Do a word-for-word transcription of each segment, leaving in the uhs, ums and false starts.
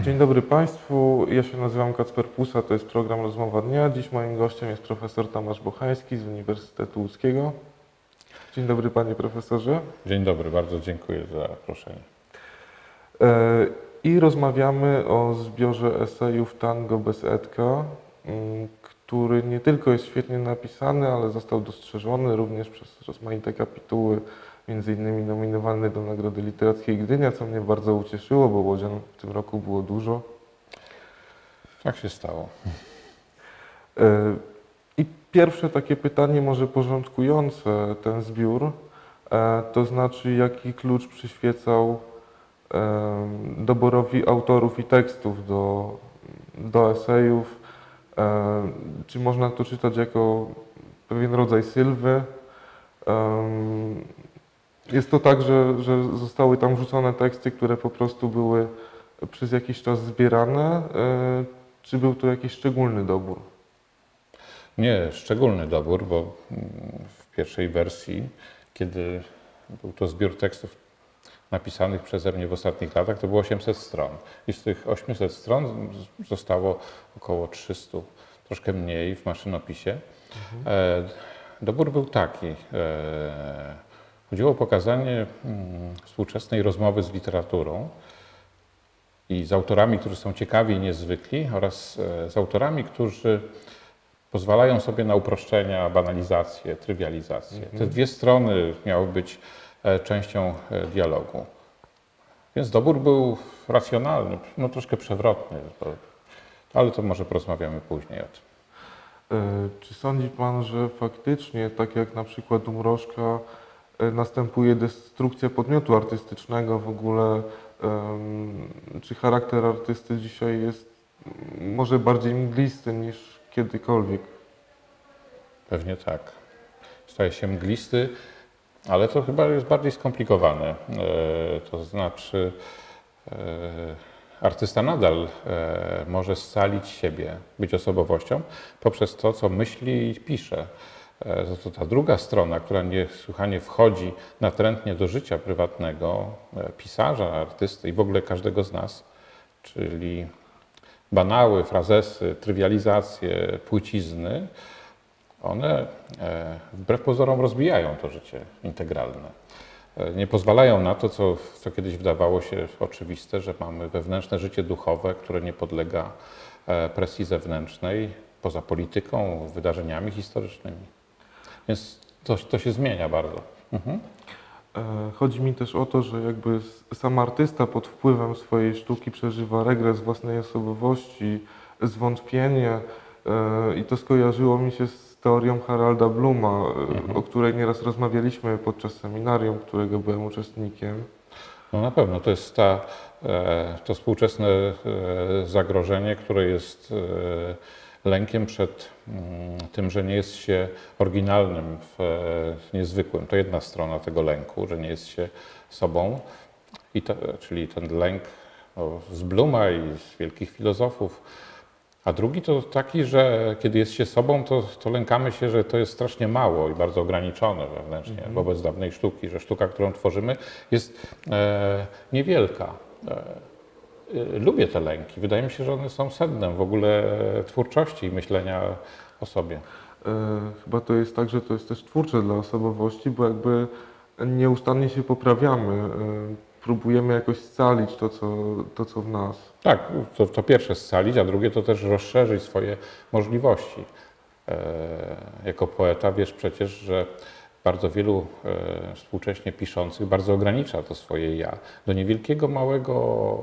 Dzień dobry Państwu, ja się nazywam Kacper Pusa, to jest program Rozmowa Dnia. Dziś moim gościem jest profesor Tomasz Bochański z Uniwersytetu Łódzkiego. Dzień dobry Panie Profesorze. Dzień dobry, bardzo dziękuję za zaproszenie. I rozmawiamy o zbiorze esejów Tango bez Edka, który nie tylko jest świetnie napisany, ale został dostrzeżony również przez rozmaite kapituły, między innymi nominowany do Nagrody Literackiej Gdynia, co mnie bardzo ucieszyło, bo łodzian w tym roku było dużo. Tak się stało. I pierwsze takie pytanie, może porządkujące ten zbiór, to znaczy jaki klucz przyświecał doborowi autorów i tekstów do, do esejów. Czy można to czytać jako pewien rodzaj sylwy? Jest to tak, że, że zostały tam wrzucone teksty, które po prostu były przez jakiś czas zbierane, czy był to jakiś szczególny dobór? Nie, szczególny dobór, bo w pierwszej wersji, kiedy był to zbiór tekstów napisanych przeze mnie w ostatnich latach, to było osiemset stron. I z tych osiemset stron zostało około trzysta, troszkę mniej w maszynopisie. Mhm. Dobór był taki. Chodziło o pokazanie współczesnej rozmowy z literaturą i z autorami, którzy są ciekawi i niezwykli, oraz z autorami, którzy pozwalają sobie na uproszczenia, banalizację, trywializację. Mhm. Te dwie strony miały być częścią dialogu. Więc dobór był racjonalny, no troszkę przewrotny, ale to może porozmawiamy później o tym. Czy sądzi Pan, że faktycznie, tak jak na przykład u Mrożka, następuje destrukcja podmiotu artystycznego w ogóle? Czy charakter artysty dzisiaj jest może bardziej mglisty niż kiedykolwiek? Pewnie tak. Staje się mglisty, ale to chyba jest bardziej skomplikowane. To znaczy, artysta nadal może scalić siebie, być osobowością poprzez to, co myśli i pisze. To ta druga strona, która niesłychanie wchodzi natrętnie do życia prywatnego pisarza, artysty i w ogóle każdego z nas, czyli banały, frazesy, trywializacje, płycizny, one wbrew pozorom rozbijają to życie integralne. Nie pozwalają na to, co, co kiedyś wydawało się oczywiste, że mamy wewnętrzne życie duchowe, które nie podlega presji zewnętrznej, poza polityką, wydarzeniami historycznymi. Więc to, to się zmienia bardzo. Mhm. Chodzi mi też o to, że jakby sam artysta pod wpływem swojej sztuki przeżywa regres własnej osobowości, zwątpienie i to skojarzyło mi się z teorią Harolda Blooma, mhm. o której nieraz rozmawialiśmy podczas seminarium, którego byłem uczestnikiem. No na pewno, to jest ta, to współczesne zagrożenie, które jest lękiem przed tym, że nie jest się oryginalnym, niezwykłym. To jedna strona tego lęku, że nie jest się sobą, I to, czyli ten lęk no, z Blooma i z wielkich filozofów. A drugi to taki, że kiedy jest się sobą, to, to lękamy się, że to jest strasznie mało i bardzo ograniczone wewnętrznie mm-hmm. wobec dawnej sztuki, że sztuka, którą tworzymy, jest e, niewielka. E, Lubię te lęki. Wydaje mi się, że one są sednem w ogóle twórczości i myślenia o sobie. Chyba to jest tak, że to jest też twórcze dla osobowości, bo jakby nieustannie się poprawiamy. Próbujemy jakoś scalić to, co, to, co w nas. Tak, to, to pierwsze scalić, a drugie to też rozszerzyć swoje możliwości. Jako poeta wiesz przecież, że bardzo wielu e, współcześnie piszących bardzo ogranicza to swoje ja do niewielkiego, małego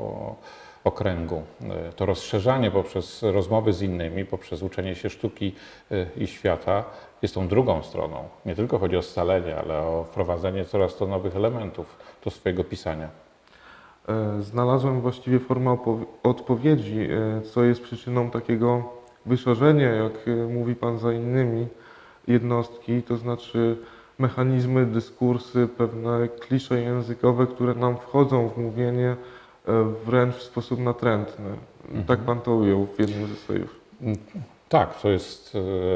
okręgu. E, to rozszerzanie poprzez rozmowy z innymi, poprzez uczenie się sztuki e, i świata jest tą drugą stroną. Nie tylko chodzi o scalenie, ale o wprowadzenie coraz to nowych elementów do swojego pisania. E, znalazłem właściwie formę odpowiedzi, e, co jest przyczyną takiego wyszarzenia, jak mówi Pan, za innymi jednostki, to znaczy mechanizmy, dyskursy, pewne klisze językowe, które nam wchodzą w mówienie wręcz w sposób natrętny. Mhm. Tak Pan to ujął w jednym ze esejów. Tak, to jest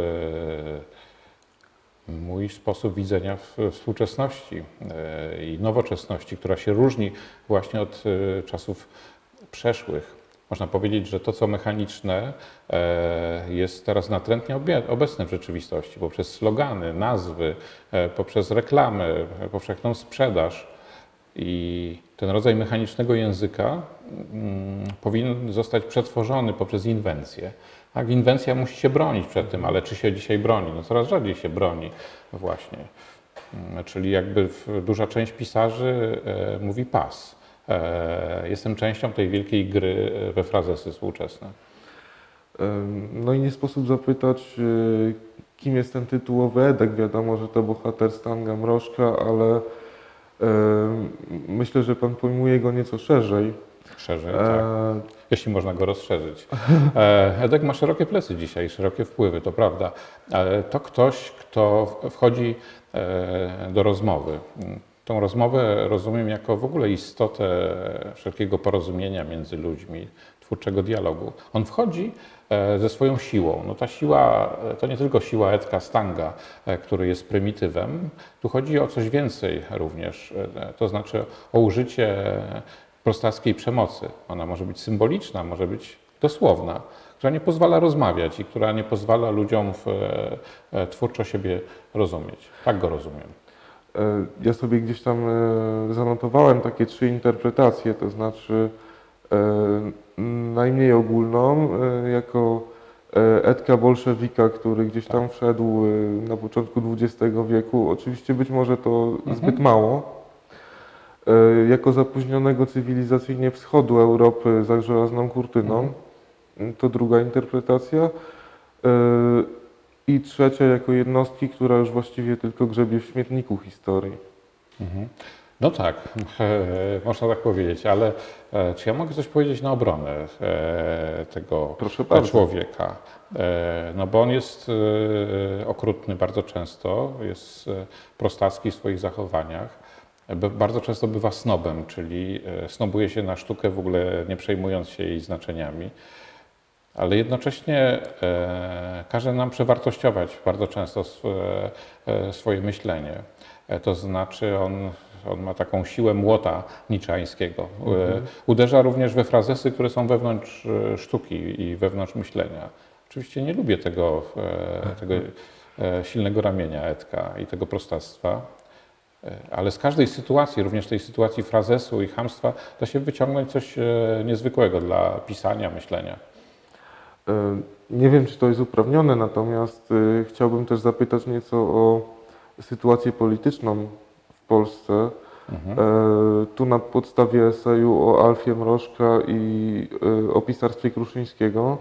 e, mój sposób widzenia w współczesności e, i nowoczesności, która się różni właśnie od e, czasów przeszłych. Można powiedzieć, że to, co mechaniczne, jest teraz natrętnie obecne w rzeczywistości poprzez slogany, nazwy, poprzez reklamy, powszechną sprzedaż. I ten rodzaj mechanicznego języka mm, powinien zostać przetworzony poprzez inwencję. Tak, inwencja musi się bronić przed tym, ale czy się dzisiaj broni? No coraz rzadziej się broni właśnie. Mm, Czyli jakby duża część pisarzy e, mówi pas. E, jestem częścią tej wielkiej gry we frazesy współczesne. Ym, No i nie sposób zapytać, y, kim jest ten tytułowy Edek. Wiadomo, że to bohater Stanga Mrożka, ale ym, myślę, że pan pojmuje go nieco szerzej. Szerzej, E, tak. Jeśli można go rozszerzyć. E, Edek ma szerokie plecy dzisiaj, szerokie wpływy, to prawda. Ale to ktoś, kto wchodzi e, do rozmowy. Tą rozmowę rozumiem jako w ogóle istotę wszelkiego porozumienia między ludźmi, twórczego dialogu. On wchodzi e, ze swoją siłą. No ta siła to nie tylko siła Edka Stanga, e, który jest prymitywem. Tu chodzi o coś więcej również, e, to znaczy o użycie prostackiej przemocy. Ona może być symboliczna, może być dosłowna, która nie pozwala rozmawiać i która nie pozwala ludziom w, e, twórczo siebie rozumieć. Tak go rozumiem. e, Ja sobie gdzieś tam e, zanotowałem takie trzy interpretacje, to znaczy e, najmniej ogólną, e, jako e, Edka Bolszewika, który gdzieś tam wszedł e, na początku dwudziestego wieku. Oczywiście być może to zbyt mało. E, Jako zapóźnionego cywilizacyjnie wschodu Europy za żelazną kurtyną. To druga interpretacja. E, I trzecia jako jednostki, która już właściwie tylko grzebie w śmietniku historii. No tak, e, można tak powiedzieć, ale e, czy ja mogę coś powiedzieć na obronę e, tego Proszę bardzo. człowieka? E, no bo on jest e, okrutny bardzo często, jest e, prostacki w swoich zachowaniach. Be- Bardzo często bywa snobem, czyli e, snobuje się na sztukę w ogóle nie przejmując się jej znaczeniami. Ale jednocześnie e, każe nam przewartościować bardzo często sw- e, swoje myślenie. E, to znaczy on, on ma taką siłę młota niczańskiego. E, uderza również we frazesy, które są wewnątrz e, sztuki i wewnątrz myślenia. Oczywiście nie lubię tego, e, tego e, silnego ramienia Edka i tego prostactwa. E, Ale z każdej sytuacji, również tej sytuacji frazesu i chamstwa, da się wyciągnąć coś e, niezwykłego dla pisania, myślenia. E, Nie wiem, czy to jest uprawnione, natomiast e, chciałbym też zapytać nieco o sytuację polityczną w Polsce. E, Tu na podstawie eseju o Alfie Mrożka i e, o pisarstwie Kruszyńskiego.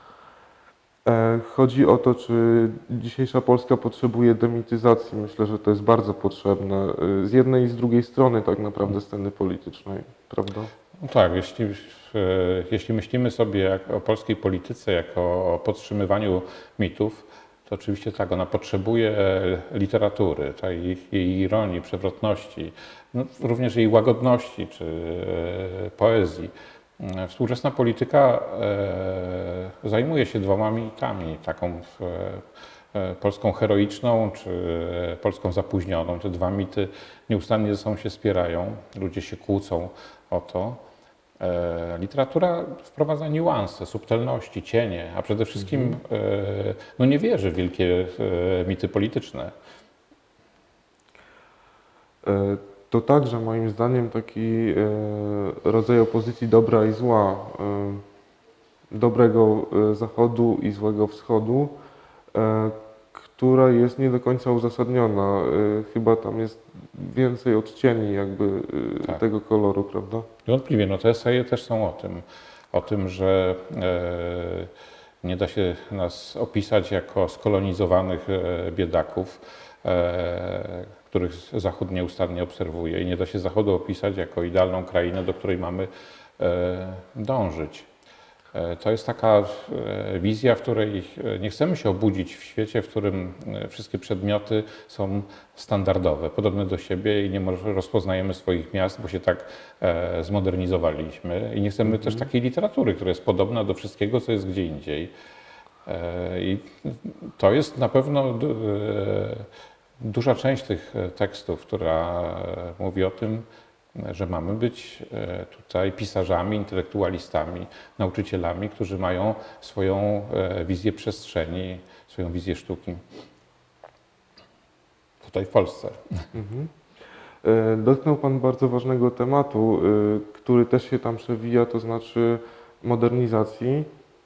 E, Chodzi o to, czy dzisiejsza Polska potrzebuje demityzacji. Myślę, że to jest bardzo potrzebne. e, Z jednej i z drugiej strony tak naprawdę sceny politycznej, prawda? No tak, jeśli, e, jeśli myślimy sobie jak o polskiej polityce jako o podtrzymywaniu mitów, to oczywiście tak, ona potrzebuje literatury, tak, jej, jej ironii, przewrotności, no, również jej łagodności czy e, poezji. E, Współczesna polityka e, zajmuje się dwoma mitami, taką e, e, polską heroiczną czy e, polską zapóźnioną. Te dwa mity nieustannie ze sobą się spierają, ludzie się kłócą o to. E, Literatura wprowadza niuanse, subtelności, cienie, a przede wszystkim e, no nie wierzy w wielkie e, mity polityczne. E, To także moim zdaniem taki e, rodzaj opozycji dobra i zła, e, dobrego e, zachodu i złego wschodu, e, która jest nie do końca uzasadniona. E, Chyba tam jest więcej odcieni jakby e, Tak. tego koloru, prawda? Niewątpliwie, no te eseje też są o tym, o tym, że e, nie da się nas opisać jako skolonizowanych e, biedaków, e, których Zachód nieustannie obserwuje i nie da się Zachodu opisać jako idealną krainę, do której mamy e, dążyć. E, To jest taka e, wizja, w której e, nie chcemy się obudzić w świecie, w którym e, wszystkie przedmioty są standardowe, podobne do siebie i nie może- rozpoznajemy swoich miast, bo się tak e, zmodernizowaliśmy. I nie chcemy też takiej literatury, która jest podobna do wszystkiego, co jest gdzie indziej. E, I to jest na pewno du- e, duża część tych e, tekstów, która e, mówi o tym, że mamy być tutaj pisarzami, intelektualistami, nauczycielami, którzy mają swoją wizję przestrzeni, swoją wizję sztuki. Tutaj w Polsce. Mhm. Dotknął Pan bardzo ważnego tematu, który też się tam przewija, to znaczy modernizacji.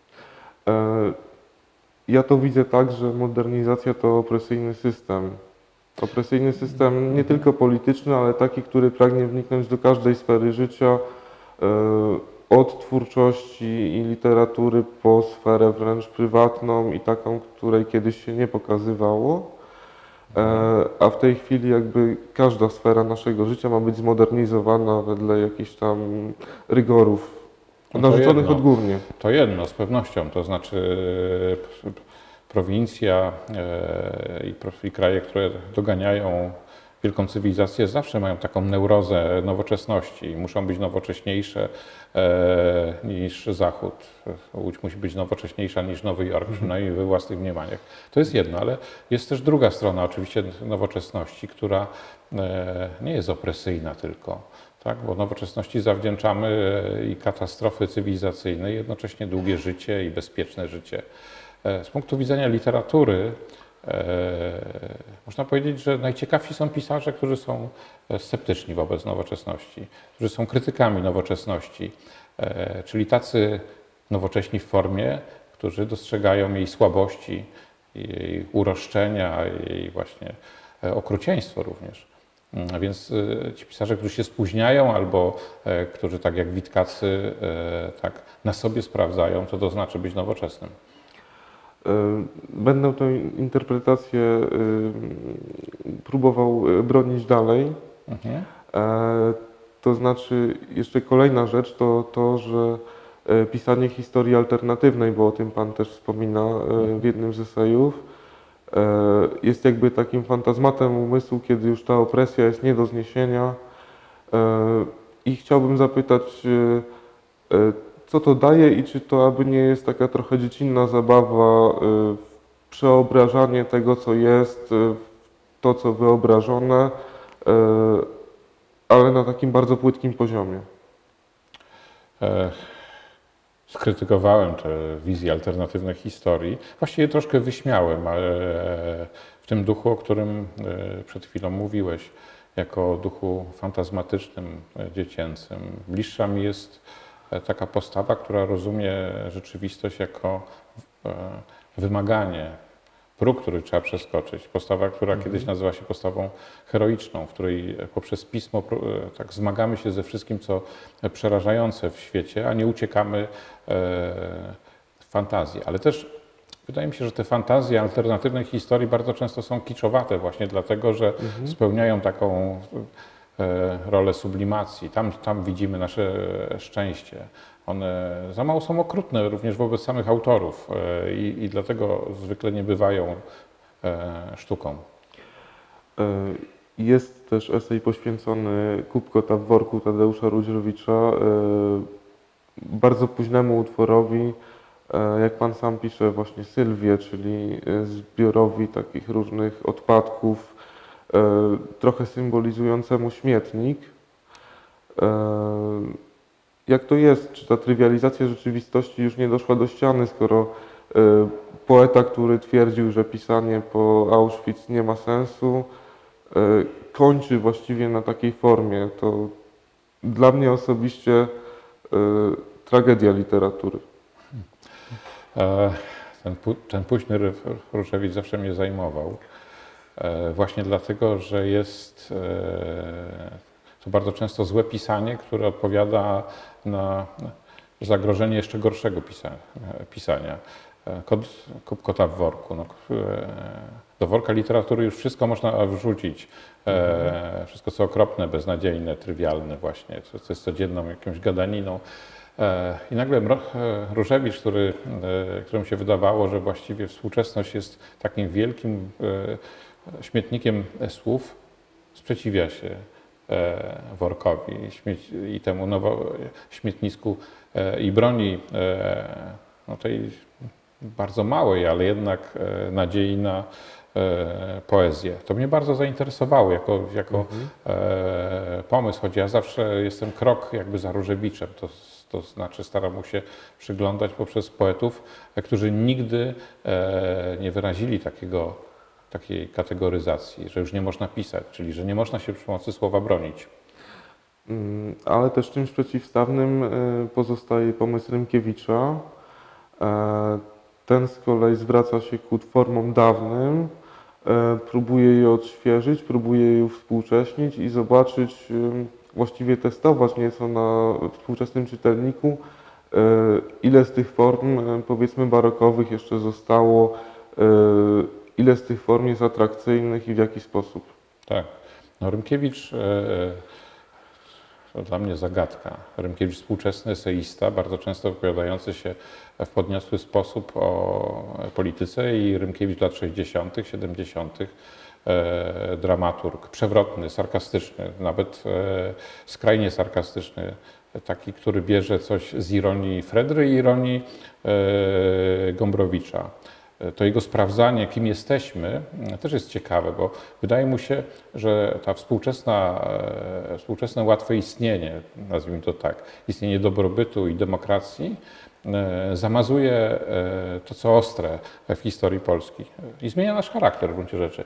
Ja to widzę tak, że modernizacja to opresyjny system. Opresyjny system nie tylko polityczny, ale taki, który pragnie wniknąć do każdej sfery życia, od twórczości i literatury po sferę wręcz prywatną i taką, której kiedyś się nie pokazywało. A w tej chwili jakby każda sfera naszego życia ma być zmodernizowana wedle jakichś tam rygorów No to narzuconych jedno. odgórnie. To jedno, z pewnością. To znaczy prowincja e, i, pro- i kraje, które doganiają wielką cywilizację, zawsze mają taką neurozę nowoczesności. Muszą być nowocześniejsze e, niż Zachód. Łódź musi być nowocześniejsza niż Nowy Jork, przynajmniej we własnych mniemaniach. To jest jedno, ale jest też druga strona oczywiście nowoczesności, która e, nie jest opresyjna tylko. Tak, bo nowoczesności zawdzięczamy i katastrofy cywilizacyjne, i jednocześnie długie życie i bezpieczne życie. Z punktu widzenia literatury e, można powiedzieć, że najciekawsi są pisarze, którzy są sceptyczni wobec nowoczesności, którzy są krytykami nowoczesności, e, czyli tacy nowocześni w formie, którzy dostrzegają jej słabości, jej uroszczenia, jej właśnie okrucieństwo również. A więc ci pisarze, którzy się spóźniają albo e, którzy tak jak Witkacy e, tak na sobie sprawdzają, co to znaczy być nowoczesnym. Będę tę interpretację próbował bronić dalej. Mhm. To znaczy, jeszcze kolejna rzecz to to, że pisanie historii alternatywnej, bo o tym Pan też wspomina w jednym z esejów, jest jakby takim fantazmatem umysłu, kiedy już ta opresja jest nie do zniesienia. I chciałbym zapytać, co to daje i czy to aby nie jest taka trochę dziecinna zabawa, przeobrażanie tego, co jest, w to, co wyobrażone, ale na takim bardzo płytkim poziomie. E, skrytykowałem te wizje alternatywnych historii. Właściwie troszkę wyśmiałem, ale w tym duchu, o którym przed chwilą mówiłeś, jako duchu fantazmatycznym, dziecięcym. Bliższa mi jest taka postawa, która rozumie rzeczywistość jako wymaganie, próg, który trzeba przeskoczyć. Postawa, która Mhm. kiedyś nazywała się postawą heroiczną, w której poprzez pismo tak zmagamy się ze wszystkim, co przerażające w świecie, a nie uciekamy w fantazję. Ale też wydaje mi się, że te fantazje alternatywnych historii bardzo często są kiczowate właśnie dlatego, że Mhm. spełniają taką rolę sublimacji. Tam, tam widzimy nasze szczęście. One za mało są okrutne również wobec samych autorów i, i dlatego zwykle nie bywają sztuką. Jest też esej poświęcony Kubkota w worku Tadeusza Róźrowicza, bardzo późnemu utworowi, jak Pan sam pisze, właśnie Sylwię, czyli zbiorowi takich różnych odpadków, trochę symbolizującemu śmietnik. Jak to jest? Czy ta trywializacja rzeczywistości już nie doszła do ściany, skoro poeta, który twierdził, że pisanie po Auschwitz nie ma sensu, kończy właściwie na takiej formie? To dla mnie osobiście tragedia literatury. Ten, ten późny Różewicz zawsze mnie zajmował. Właśnie dlatego, że jest to bardzo często złe pisanie, które odpowiada na zagrożenie jeszcze gorszego pisania. Kup kota w worku. No, do worka literatury już wszystko można wrzucić. Mhm. Wszystko co okropne, beznadziejne, trywialne właśnie, co jest codzienną jakąś gadaniną. I nagle Różewicz, który, któremu się wydawało, że właściwie współczesność jest takim wielkim śmietnikiem słów, sprzeciwia się workowi i temu nowo śmietnisku i broni no tej bardzo małej, ale jednak nadziei na e, poezję. To mnie bardzo zainteresowało jako, jako Mhm. e, pomysł, choć ja zawsze jestem krok jakby za Różewiczem, to, to znaczy staram mu się przyglądać poprzez poetów, e, którzy nigdy e, nie wyrazili takiego, takiej kategoryzacji, że już nie można pisać, czyli że nie można się przy pomocy słowa bronić. Mm, Ale też czymś przeciwstawnym y, pozostaje pomysł Rymkiewicza. E, Ten z kolei zwraca się ku formom dawnym, e, próbuje je odświeżyć, próbuje je uwspółcześnić i zobaczyć, y, właściwie testować nieco na współczesnym czytelniku, e, ile z tych form, e, powiedzmy, barokowych jeszcze zostało, e, ile z tych form jest atrakcyjnych i w jaki sposób. Tak. No, Rymkiewicz e, to dla mnie zagadka. Rymkiewicz współczesny eseista, bardzo często wypowiadający się w podniosły sposób o polityce i Rymkiewicz lat sześćdziesiątych, siedemdziesiątych, e, dramaturg, przewrotny, sarkastyczny, nawet e, skrajnie sarkastyczny, taki, który bierze coś z ironii Fredry i ironii e, Gombrowicza. To jego sprawdzanie, kim jesteśmy, też jest ciekawe, bo wydaje mu się, że ta współczesna, e, współczesne łatwe istnienie, nazwijmy to tak, istnienie dobrobytu i demokracji, e, zamazuje e, to, co ostre w historii Polski i zmienia nasz charakter w gruncie rzeczy.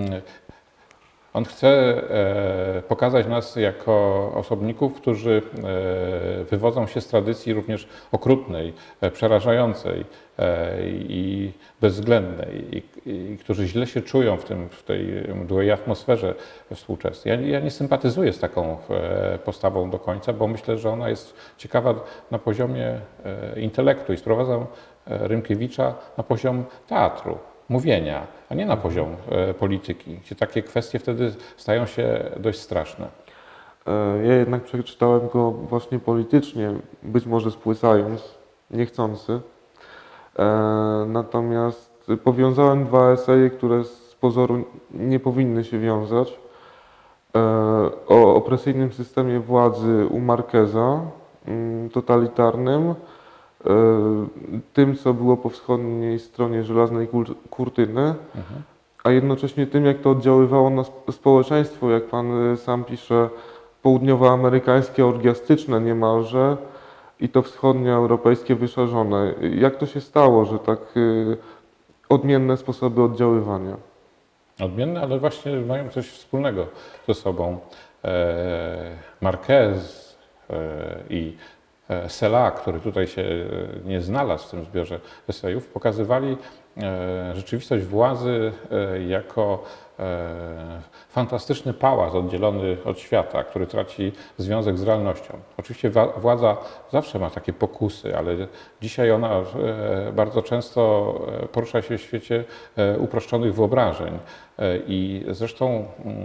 On chce e, pokazać nas jako osobników, którzy e, wywodzą się z tradycji również okrutnej, e, przerażającej e, i bezwzględnej, i, i którzy źle się czują w, tym, w tej mdłej atmosferze współczesnej. Ja, ja nie sympatyzuję z taką e, postawą do końca, bo myślę, że ona jest ciekawa na poziomie e, intelektu i sprowadzam e, Rymkiewicza na poziom teatru, mówienia, a nie na poziom e, polityki, gdzie takie kwestie wtedy stają się dość straszne. E, Ja jednak przeczytałem go właśnie politycznie, być może spłycając, niechcący. E, Natomiast powiązałem dwa eseje, które z pozoru nie powinny się wiązać. E, O opresyjnym systemie władzy u Marqueza, mm, totalitarnym, e, tym, co było po wschodniej stronie żelaznej kur- kurtyny, Mhm. a jednocześnie tym, jak to oddziaływało na sp- społeczeństwo, jak pan y, sam pisze, południowoamerykańskie, orgiastyczne niemalże i to wschodnioeuropejskie wyszarzone. Jak to się stało, że tak y, odmienne sposoby oddziaływania? Odmienne, ale właśnie mają coś wspólnego ze sobą. E, Marquez e, i e, Sela, który tutaj się e, nie znalazł w tym zbiorze esejów, pokazywali e, rzeczywistość władzy e, jako e, fantastyczny pałac oddzielony od świata, który traci związek z realnością. Oczywiście wa- władza zawsze ma takie pokusy, ale dzisiaj ona e, bardzo często e, porusza się w świecie e, uproszczonych wyobrażeń. E, I zresztą mm,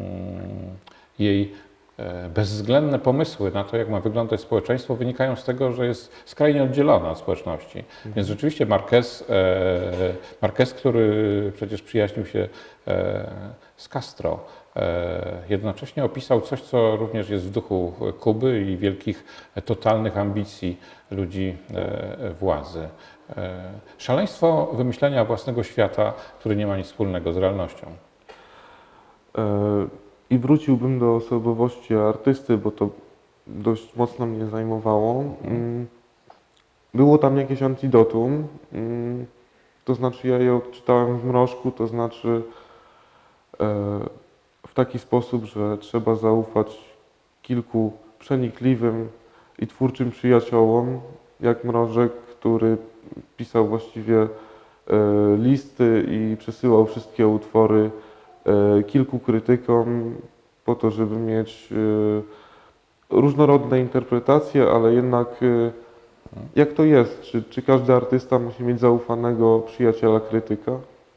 jej e, bezwzględne pomysły na to, jak ma wyglądać społeczeństwo, wynikają z tego, że jest skrajnie oddzielona od społeczności. Więc rzeczywiście Marquez, e, Marquez, który przecież przyjaźnił się e, z Castro, e, jednocześnie opisał coś, co również jest w duchu Kuby i wielkich e, totalnych ambicji ludzi e, władzy. E, Szaleństwo wymyślenia własnego świata, który nie ma nic wspólnego z realnością. E, I wróciłbym do osobowości artysty, bo to dość mocno mnie zajmowało. Mm, Było tam jakieś antidotum, mm, to znaczy ja je odczytałem w mrożku, to znaczy e, w taki sposób, że trzeba zaufać kilku przenikliwym i twórczym przyjaciołom, jak Mrożek, który pisał właściwie e, listy i przesyłał wszystkie utwory e, kilku krytykom po to, żeby mieć e, różnorodne interpretacje, ale jednak e, jak to jest? Czy, czy każdy artysta musi mieć zaufanego przyjaciela krytyka?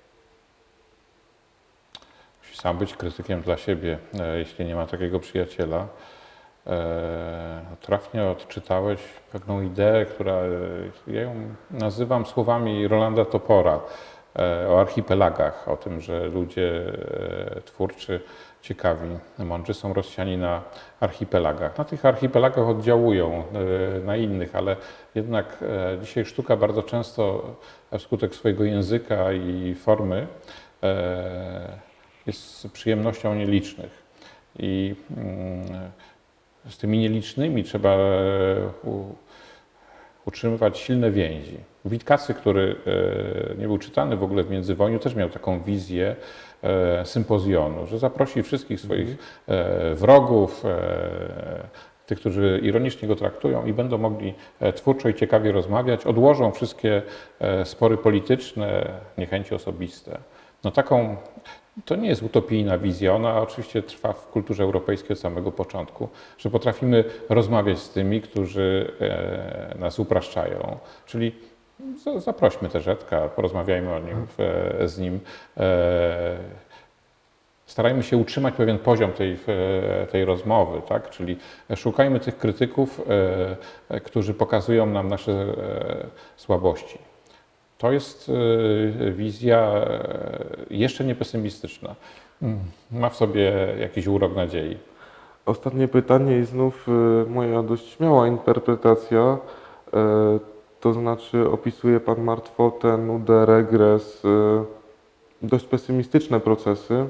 Musi sam być krytykiem dla siebie, e, jeśli nie ma takiego przyjaciela. E, Trafnie odczytałeś pewną ideę, która, e, ja ją nazywam słowami Rolanda Topora, e, o archipelagach, o tym, że ludzie e, twórczy, ciekawi, mądrzy są rozsiani na archipelagach. Na tych archipelagach oddziałują e, na innych, ale jednak e, dzisiaj sztuka bardzo często wskutek swojego języka i formy jest przyjemnością nielicznych. I z tymi nielicznymi trzeba utrzymywać silne więzi. Witkacy, który nie był czytany w ogóle w międzywojniu, też miał taką wizję sympozjonu, że zaprosi wszystkich swoich wrogów, tych, którzy ironicznie go traktują i będą mogli twórczo i ciekawie rozmawiać, odłożą wszystkie spory polityczne, niechęci osobiste. No taką, to nie jest utopijna wizja, ona oczywiście trwa w kulturze europejskiej od samego początku, że potrafimy rozmawiać z tymi, którzy nas upraszczają, czyli zaprośmy Terzedka, porozmawiajmy o nim, z nim. Starajmy się utrzymać pewien poziom tej, tej rozmowy, tak? Czyli szukajmy tych krytyków, którzy pokazują nam nasze słabości. To jest wizja jeszcze nie pesymistyczna. Ma w sobie jakiś urok nadziei. Ostatnie pytanie i znów moja dość śmiała interpretacja. To znaczy opisuje Pan martwotę, nudę, regres, dość pesymistyczne procesy.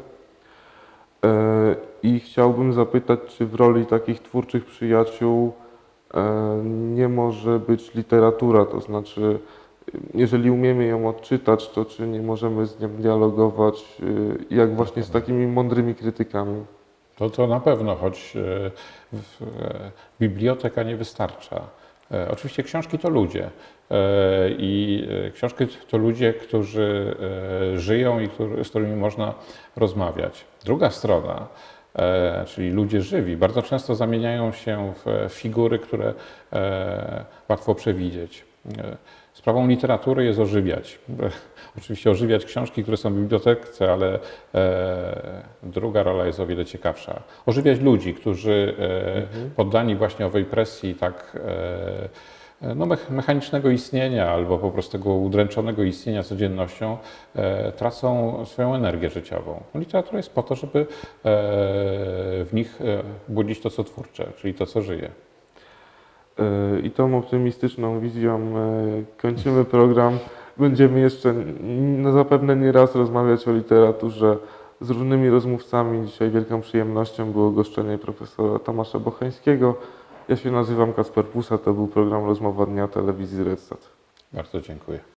I chciałbym zapytać, czy w roli takich twórczych przyjaciół nie może być literatura, to znaczy jeżeli umiemy ją odczytać, to czy nie możemy z nią dialogować, jak właśnie z takimi mądrymi krytykami? To, to na pewno, choć w, biblioteka nie wystarcza. Oczywiście książki to ludzie i książki to ludzie, którzy żyją i z którymi można rozmawiać. Druga strona, czyli ludzie żywi, bardzo często zamieniają się w figury, które łatwo przewidzieć. Sprawą literatury jest ożywiać. Oczywiście ożywiać książki, które są w bibliotece, ale e, druga rola jest o wiele ciekawsza. Ożywiać ludzi, którzy e, mhm. poddani właśnie owej presji tak e, no, mechanicznego istnienia albo po prostu tego udręczonego istnienia codziennością e, tracą swoją energię życiową. Literatura jest po to, żeby e, w nich budzić to, co twórcze, czyli to, co żyje. I tą optymistyczną wizją kończymy program. Będziemy jeszcze no zapewne nie raz rozmawiać o literaturze z różnymi rozmówcami. Dzisiaj wielką przyjemnością było goszczenie profesora Tomasza Bocheńskiego. Ja się nazywam Kacper Pusa, to był program Rozmowa Dnia Telewizji Redstat. Bardzo dziękuję.